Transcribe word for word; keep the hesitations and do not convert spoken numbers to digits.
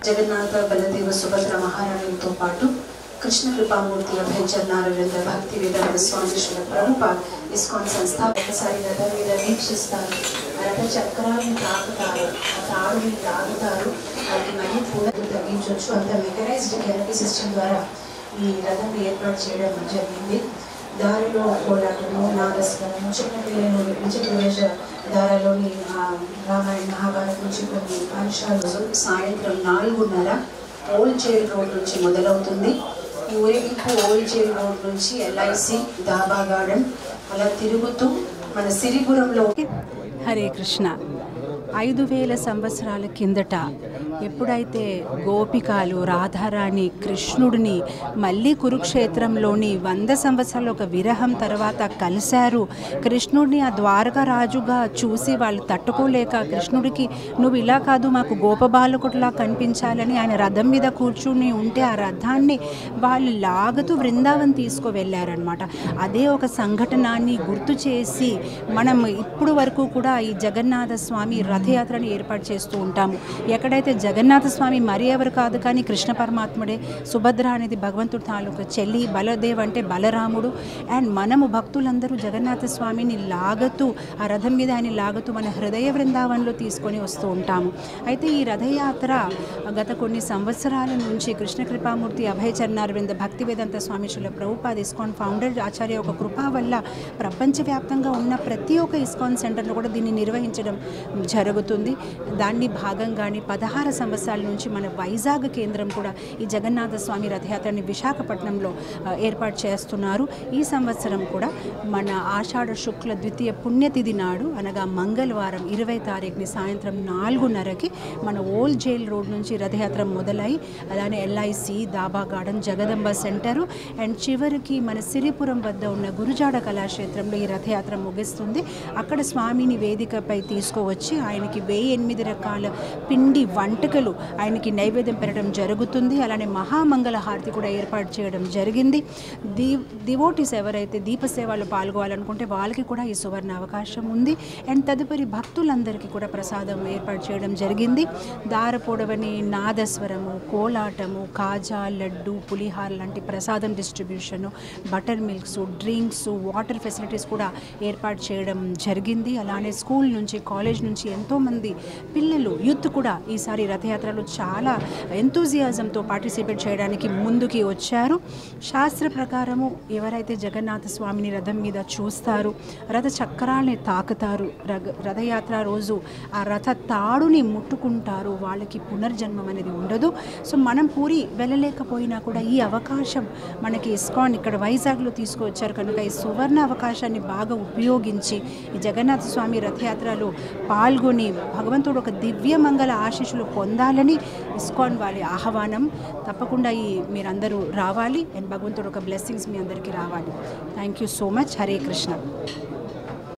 జగన్నాథ బలదేవ సుభద్ర మహారాణులతో పాటు కృష్ణ కృపామూర్తి అభయచరణారవింద భక్తి వేదాంత స్వామి శ్రీల ప్రభుపాద్ ఇస్కాన్ సంస్థ ఒకసారి రథం మీద వీక్షిస్తారు. రథ చక్రాన్ని తాకుతారు, ఆ తాడుని తాగుతారు. వాటికి మళ్ళీ పూలను తగ్గించవచ్చు. అంత మెకనైజ్డ్ థెరపీ సిస్టమ్ ద్వారా ఈ రథం ఏర్పాటు చేయడం జరిగింది. దారిలో కోలాటము, నాదస్వరము, చిన్నపిల్లలు విద్య ప్రవేశ దారిలోని రామాయణ మహాభారత్ నుంచి కొన్ని అంశాలు సాయంత్రం నాలుగున్నర ఓల్డ్ జైల్ రోడ్ నుంచి మొదలవుతుంది. ఈ ఊరేగింపు ఓల్డ్ జైల్ రోడ్ నుంచి ఎల్ఐసి దాబా గార్డెన్ అలా తిరుగుతూ మన సిరిపురంలో. హరే కృష్ణ. ఐదు వేల సంవత్సరాల కిందట ఎప్పుడైతే గోపికాలు రాధారాణి కృష్ణుడిని మళ్ళీ కురుక్షేత్రంలోని వంద సంవత్సరాల ఒక విరహం తర్వాత కలిశారు. కృష్ణుడిని ఆ ద్వారకా రాజుగా చూసి వాళ్ళు తట్టుకోలేక కృష్ణుడికి నువ్వు ఇలా కాదు మాకు గోపబాలకుడిలా కనిపించాలని ఆయన రథం మీద కూర్చుని ఉంటే ఆ రథాన్ని వాళ్ళు లాగుతూ బృందావన్ తీసుకువెళ్ళారనమాట. అదే ఒక సంఘటనాన్ని గుర్తు చేసి మనం ఇప్పుడు వరకు కూడా ఈ జగన్నాథ స్వామి రథయాత్రను ఏర్పాటు చేస్తూ ఉంటాము. ఎక్కడైతే జగన్నాథ స్వామి మరి ఎవరు కాదు కానీ కృష్ణ పరమాత్ముడే, సుభద్ర అనేది భగవంతుడి తాలూకు చెల్లి, బలదేవ్ అంటే బలరాముడు. అండ్ మనము భక్తులందరూ జగన్నాథ స్వామిని లాగుతూ ఆ రథం మీద ఆయన లాగుతూ మన హృదయ బృందావనంలో తీసుకొని వస్తూ ఉంటాము. అయితే ఈ రథయాత్ర గత కొన్ని సంవత్సరాల నుంచి కృష్ణ కృపామూర్తి అభయచరణారవింద భక్తి వేదాంత స్వామి శ్రీల ప్రభుపాద్ ఇస్కాన్ ఫౌండర్ ఆచార్య ఒక కృప వల్ల ప్రపంచవ్యాప్తంగా ఉన్న ప్రతి ఒక్క ఇస్కాన్ సెంటర్లో కూడా దీన్ని నిర్వహించడం జరుగుతుంది. దాన్ని భాగంగానే పదహారు సంవత్సరాల నుంచి మన వైజాగ్ కేంద్రం కూడా ఈ జగన్నాథ స్వామి రథయాత్రని విశాఖపట్నంలో ఏర్పాటు చేస్తున్నారు. ఈ సంవత్సరం కూడా మన ఆషాఢ శుక్ల ద్వితీయ పుణ్యతిథి నాడు అనగా మంగళవారం ఇరవై తారీఖుని సాయంత్రం నాలుగున్నరకి మన ఓల్డ్ జైల్ రోడ్ నుంచి రథయాత్ర మొదలై అలానే LIC Daba garden Jagadamba centre and చివరికి మన సిరిపురం వద్ద ఉన్న గురుజాడ కళాక్షేత్రంలో ఈ రథయాత్ర ముగిస్తుంది. అక్కడ స్వామిని వేదికపై తీసుకువచ్చి ఆయనకి వెయ్యి ఎనిమిది రకాల పిండి వంటకలు ఆయనకి నైవేద్యం పెట్టడం జరుగుతుంది. అలానే మహామంగళ హారతి కూడా ఏర్పాటు చేయడం జరిగింది. దీ డివోటీస్ ఎవరైతే దీపసేవలో పాల్గొవాలనుకుంటే వాళ్ళకి కూడా ఈ సువర్ణ అవకాశం ఉంది. అండ్ తదుపరి భక్తులందరికీ కూడా ప్రసాదం ఏర్పాటు చేయడం జరిగింది. దారపొడవని, నాదస్వరము, కోలాటము, కాజా, లడ్డు, పులిహార లాంటి ప్రసాదం distribution, butter milks, drinks, water facilities కూడా ఏర్పాటు చేయడం జరిగింది. అలానే స్కూల్ నుంచి కాలేజ్ నుంచి ఎంతోమంది పిల్లలు యూత్ కూడా ఈసారి రథయాత్రలో చాలా ఎంతూజియాజంతో పార్టిసిపేట్ చేయడానికి ముందుకి వచ్చారు. శాస్త్ర ప్రకారము ఎవరైతే జగన్నాథ స్వామిని రథం మీద చూస్తారు, రథ చక్రాలని తాకుతారు, రథయాత్ర రోజు ఆ రథ తాడుని ముట్టుకుంటారు, వాళ్ళకి పునర్జన్మం అనేది ఉండదు. సో మనం పూరి వెళ్ళలేకపోయినా కూడా ఈ అవకాశం మనకి ఇస్కాన్ ఇక్కడ వైజాగ్లో తీసుకువచ్చారు కనుక ఈ సువర్ణ అవకాశాన్ని బాగా ఉపయోగించి ఈ జగన్నాథ స్వామి రథయాత్రలో పాల్గొని భగవంతుడు ఒక దివ్య మంగళ ఆశీస్సులు పొందాలని ఇస్కాన్ వాళ్ళ ఆహ్వానం. తప్పకుండా ఈ మీరందరూ రావాలి అండ్ భగవంతుడు ఒక బ్లెస్సింగ్స్ మీ అందరికీ రావాలి. Thank you so much. Hare Krishna.